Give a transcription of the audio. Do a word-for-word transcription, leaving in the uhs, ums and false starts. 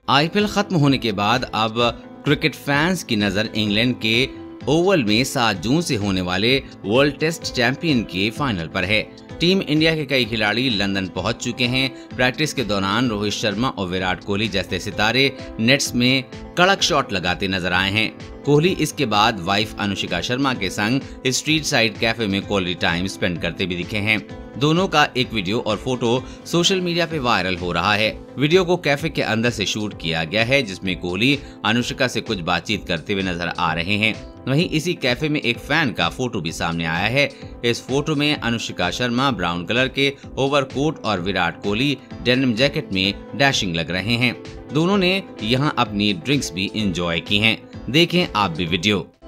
IPL खत्म होने के बाद अब क्रिकेट फैंस की नजर इंग्लैंड के ओवल में सात जून से होने वाले वर्ल्ड टेस्ट चैंपियन के फाइनल पर है। टीम इंडिया के कई खिलाड़ी लंदन पहुंच चुके हैं। प्रैक्टिस के दौरान रोहित शर्मा और विराट कोहली जैसे सितारे नेट्स में कड़क शॉट लगाते नजर आए हैं। कोहली इसके बाद वाइफ अनुष्का शर्मा के संग स्ट्रीट साइड कैफे में क्वालिटी टाइम स्पेंड करते भी दिखे हैं। दोनों का एक वीडियो और फोटो सोशल मीडिया पे वायरल हो रहा है। वीडियो को कैफे के अंदर से शूट किया गया है, जिसमें कोहली अनुष्का से कुछ बातचीत करते हुए नजर आ रहे हैं। वहीं इसी कैफे में एक फैन का फोटो भी सामने आया है। इस फोटो में अनुष्का शर्मा ब्राउन कलर के ओवरकोट और विराट कोहली डेनिम जैकेट में डैशिंग लग रहे हैं। दोनों ने यहां अपनी ड्रिंक्स भी एंजॉय की हैं। देखें आप भी वीडियो।